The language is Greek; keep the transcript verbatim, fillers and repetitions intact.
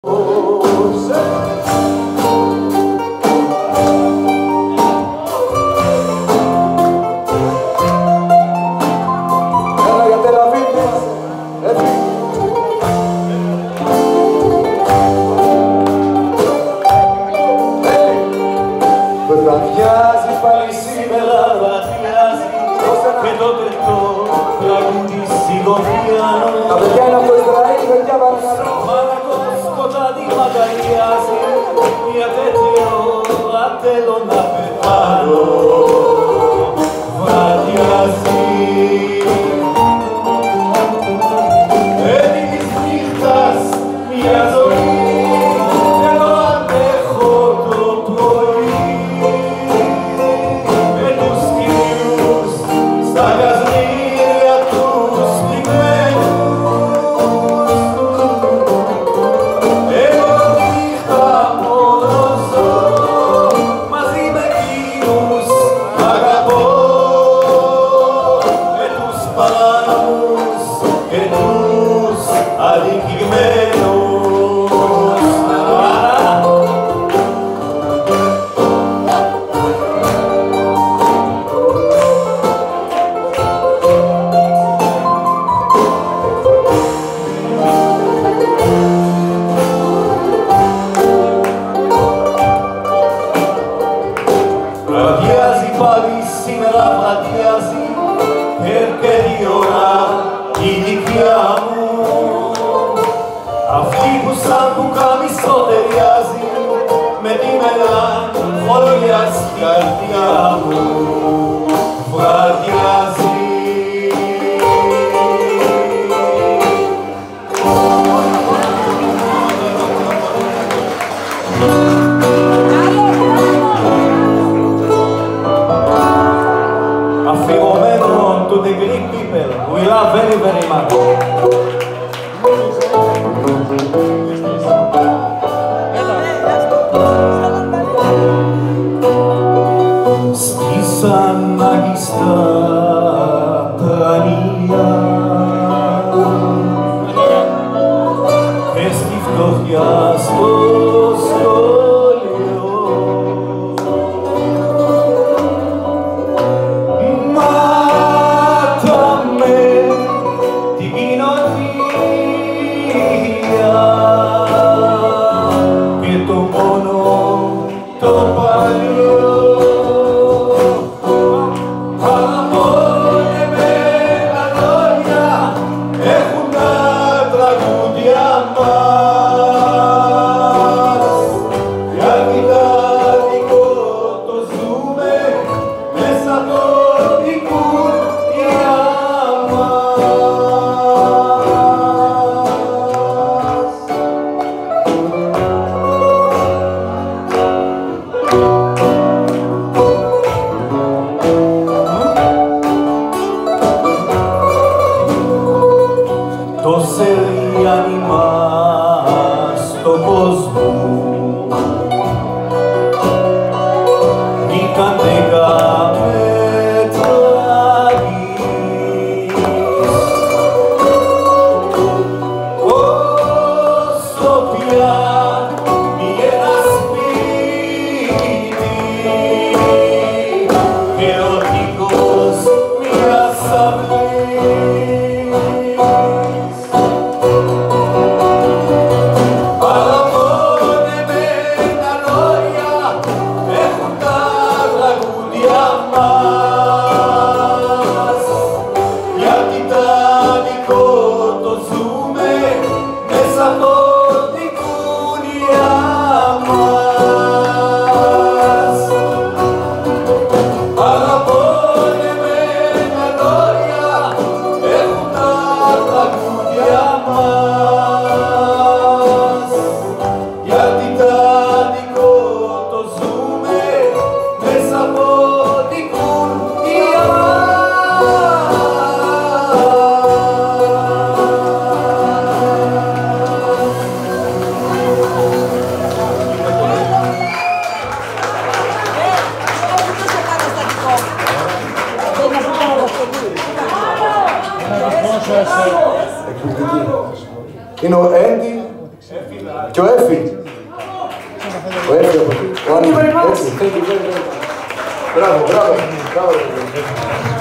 Βραδιάζει πάλι σήμερα, βραδιάζει και το τρελό τραγούδι σιγοβιάνο. Τα παιδιά είναι από το Ισραήλ, παιδιά παρακαλώ. Μάγακο σκοτάδι μαγαριάζει, μια τέτοιο θέλω να πεθάνω. Βραδιάζει έτοιμης νύχτας μια ζωή. Βραδιάζει πάλι σήμερα, βραδιάζει, έρχεται η ώρα η δικιά μου. Αυτή που σαν πουκάμισο ταιριάζει με τη μελαγχολία στην καρδιά μου. Βραδιάζει αφηγωμένο to the Greek people, we love very very much. Στήσαν μαγιστά τρανία και στη φτωχιά στο σχολείο. Το σερί άνιμα στον κόσμο ήταν δέκα μέτρα γης. Όσο πια μη ένα σπίτι και ο τείχος μιας αυλής. Το ζούμε μέσα από την κούνια Και ο Έφη. Ο Έφη από εκεί. Ο Άννη. Έτσι, thank you very much. Μπράβο, μπράβο. Μπράβο.